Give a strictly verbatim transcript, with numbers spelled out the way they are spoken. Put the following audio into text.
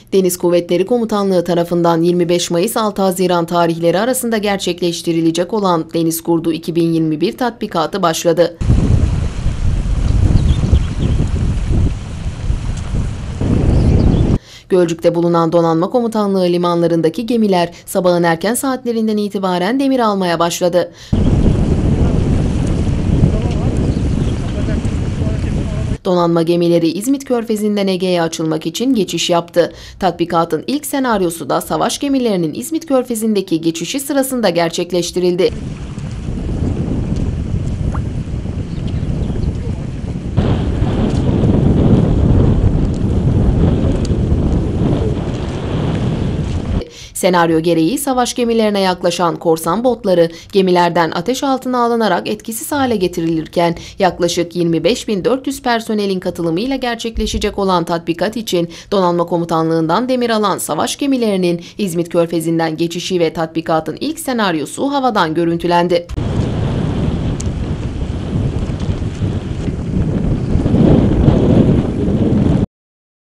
Deniz Kuvvetleri Komutanlığı tarafından yirmi beş Mayıs altı Haziran tarihleri arasında gerçekleştirilecek olan Deniz Kurdu iki bin yirmi bir tatbikatı başladı. Gölcük'te bulunan Donanma Komutanlığı limanlarındaki gemiler sabahın erken saatlerinden itibaren demir almaya başladı. Donanma gemileri İzmit Körfezi'nden Ege'ye açılmak için geçiş yaptı. Tatbikatın ilk senaryosu da savaş gemilerinin İzmit Körfezi'ndeki geçişi sırasında gerçekleştirildi. Senaryo gereği savaş gemilerine yaklaşan korsan botları gemilerden ateş altına alınarak etkisiz hale getirilirken yaklaşık yirmi beş bin dört yüz personelin katılımıyla gerçekleşecek olan tatbikat için Donanma Komutanlığı'ndan demir alan savaş gemilerinin İzmit Körfezi'nden geçişi ve tatbikatın ilk senaryosu havadan görüntülendi.